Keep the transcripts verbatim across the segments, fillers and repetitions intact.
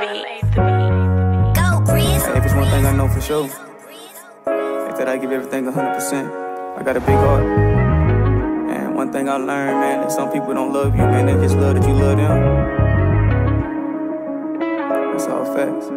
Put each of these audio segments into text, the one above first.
Go, Chris. Hey, if it's one thing I know for sure, it's that I give everything one hundred percent. I got a big heart. And one thing I learned, man, that some people don't love you, man, they just love that you love them. That's all facts.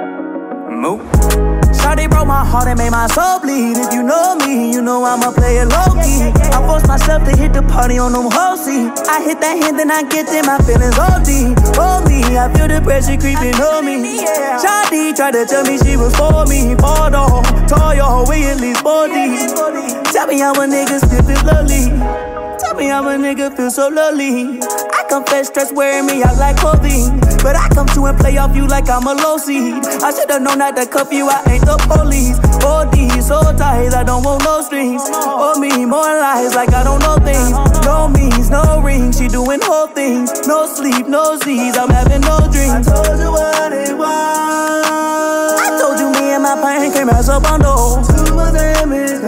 Move. Shawty broke my heart and made my soul bleed. If you know me, you know I'ma play it low-key. I forced myself to hit the party on them hoes. I hit that hand, then I get in my feelings O D. Oh me, I feel the pressure creeping on me. Shawty tried to tell me she was for me. Fall on, tall your way at least forty. Tell me how a nigga still feel lovely. Tell me how a nigga feel so lonely. I confess stress wearing me out like clothing, but I come to and play off you like I'm a low seed. I should've known not to cuff you, I ain't the police. O D, so tight, I don't want no strings. Oh me, more lies like I don't know things. No means, no rings, she doing whole things. No sleep, no Z's, I'm having no dreams. I told you what it was. I told you me and my pain came as a bundle. Too much damage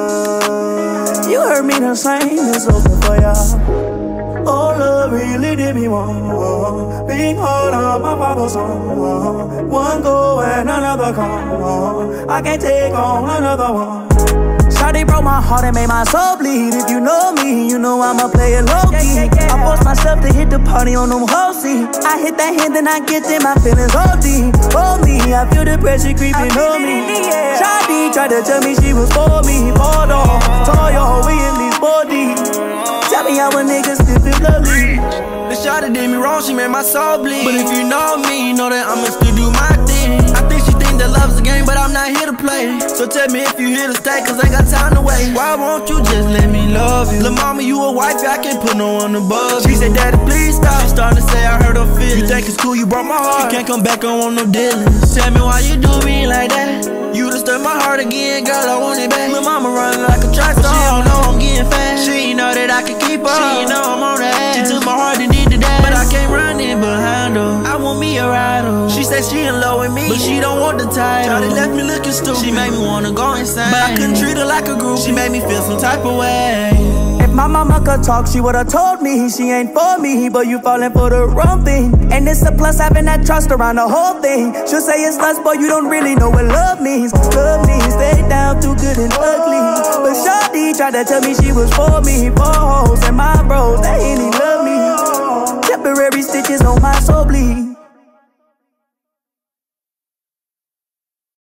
done. You heard me the same, it's open for y'all. Oh, love really did me wrong. Being hard on my father's song. One go and another come. I can't take on another one. Shawty broke my heart and made my soul bleed. If you know me, you know I'ma play it low-key. I forced myself to hit the party on them hoes. I hit that hand, then I get in my feelings O D. Oh me, I feel the pressure creeping on me. Shawty tried to tell me she was for me. Fall off, tall your way at least forty. Tell me how a nigga still feel lovely. The shawty did me wrong, she made my soul bleed. But if you know me, you know that I'ma still do my thing. I think she think that love's a game, but I'm not here to play. So tell me if you here to stay, cause I got time to wait. Why won't you just let me love you? Lil' mama, you a wifey, I can't put no one above you. She said, daddy, please stop. She starting to say I hurt her feelings. You think it's cool, you broke my heart. You can't come back, I don't want no dealings. Tell me why you do me like that. You disturbed my heart again, girl, I want it back. Lil' mama running like a track star. She don't know I'm getting fast. She ain't know that I can keep up. She ain't know I'm on the ass. She took my heart and did the dash, but I can't run it behind her. I want me a rider. She said she in love with me, but she don't want the title. Shawty left me looking stupid. She made me wanna go insane, but I couldn't treat her like a group. She made me feel some type of way. If my mama could talk, she would've told me she ain't for me, but you falling for the wrong thing. And it's a plus having that trust around the whole thing. She'll say it's lust, but you don't really know what love means. Love means stay down through good and ugly. But Shawty tried to tell me she was for me. Four hoes and my bros, they ain't even love me. Temporary stitches on my soul bleed.